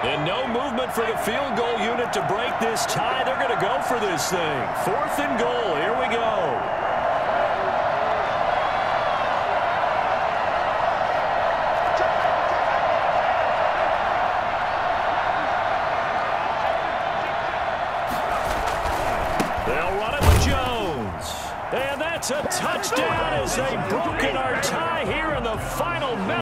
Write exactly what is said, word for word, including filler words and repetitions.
And no movement for the field goal unit to break this tie. They're going to go for this thing. Fourth and goal. Here we go. They'll run it with Jones. And that's a touchdown as they've broken our tie here in the final minute.